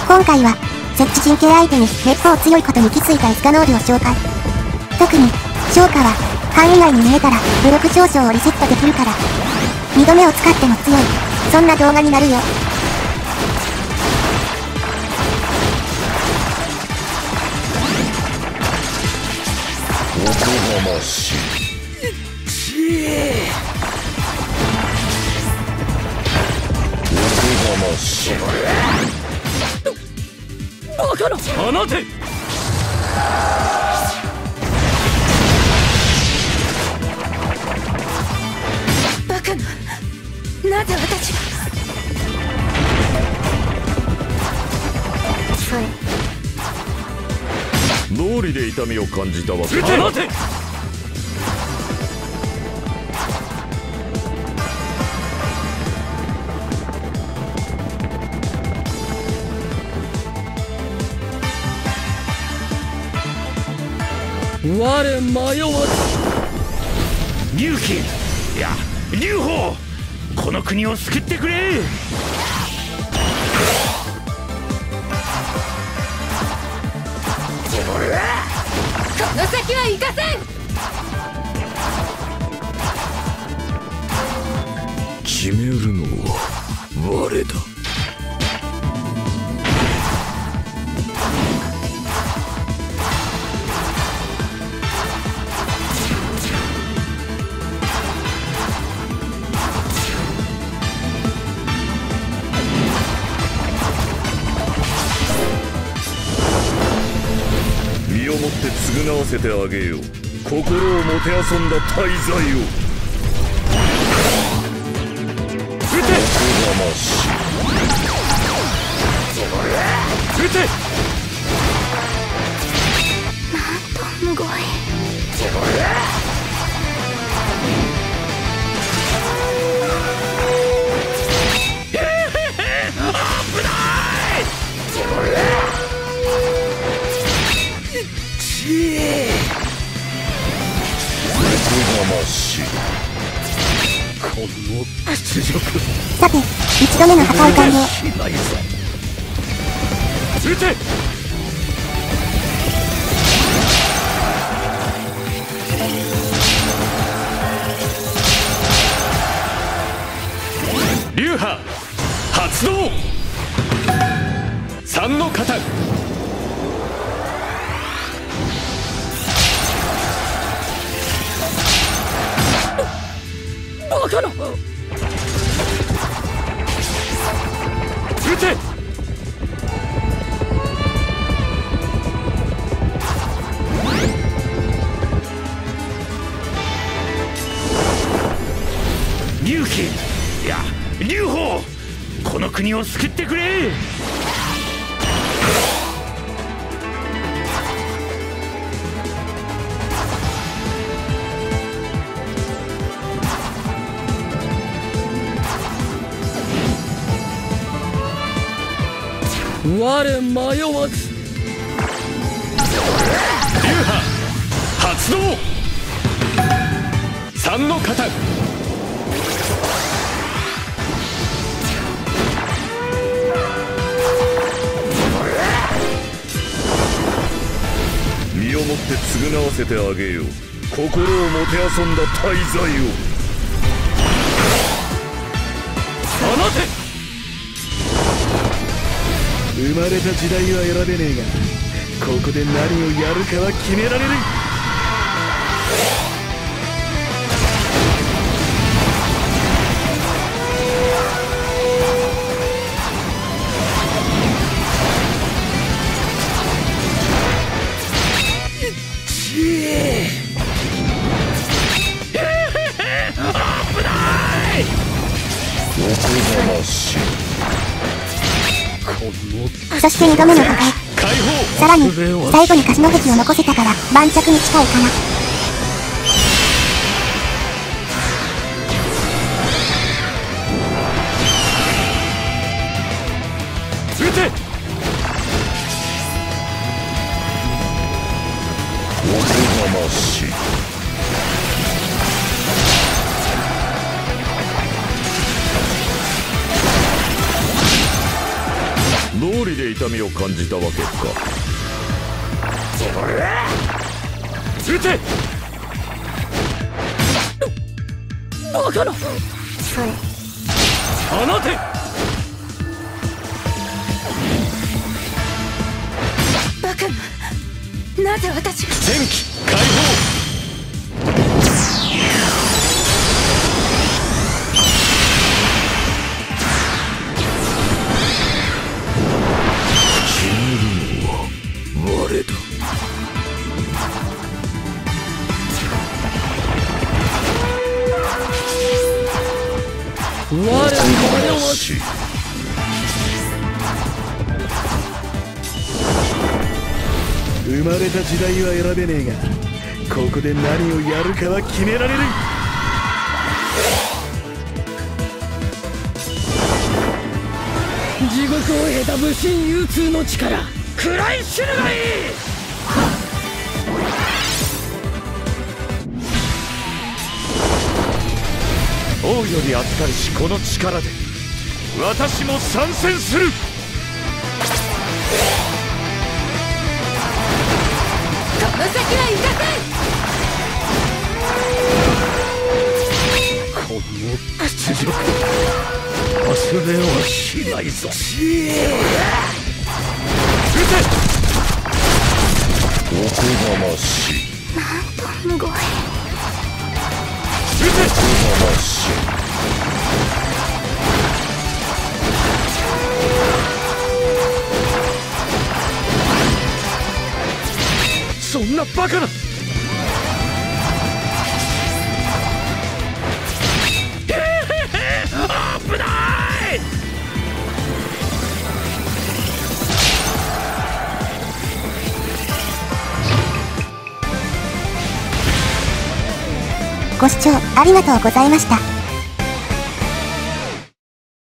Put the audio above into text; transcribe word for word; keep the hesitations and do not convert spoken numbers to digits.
今回は、設置神経相手にめっぽう強いことに気づいたイスカノールを紹介。特に、消化は、範囲内に見えたら、武力上昇をリセットできるから、二度目を使っても強い、そんな動画になるよ。 おこがましい。ちえおこがましい。 バカな放て。 バカな、なぜ私が。そう道理で痛みを感じたわけ。 放て。我迷わず。 龍騎、いや龍鳳、この国を救ってくれ。 この先は行かせん。 決めるのは我だ。身をもって償わせてあげよう。心をもてあそんだ大罪を。 撃て。 おこがましい。 撃て。 なんとむごい。 この屈辱。 さて、一度目の破壊完了。 撃て。流派発動。三の型。バカな。撃て。 龍騎、いや龍鳳、この国を救ってくれ。 我迷わず。流派発動。三の型。 身をもって償わせてあげよう。心をもてあそんだ大罪を。 放て。 生まれた時代は選べねえが、ここで何をやるかは決められる。 危ない。 おこがましい。 そして二度目の破壊。さらに、最後にカシノ壁を残せたから、盤石に近いかな。 撃て。 おこがましい。道理でで痛みを感じたわけか。 撃て。バカな。 それ放て。 バカな。なぜ私が。 戦機解放。 我だ。 我々はし生まれた時代は選べねえが、ここで何をやるかは決められる。 地獄を得た武神有痛の力、食らい知るがいい。 王より預かるし、この力で私も参戦する。 この先は行かこの屈辱忘れはしないぞ。おこがましい。 すごい。 おこがましい。 そんなバカな。危ない。 ご視聴ありがとうございました。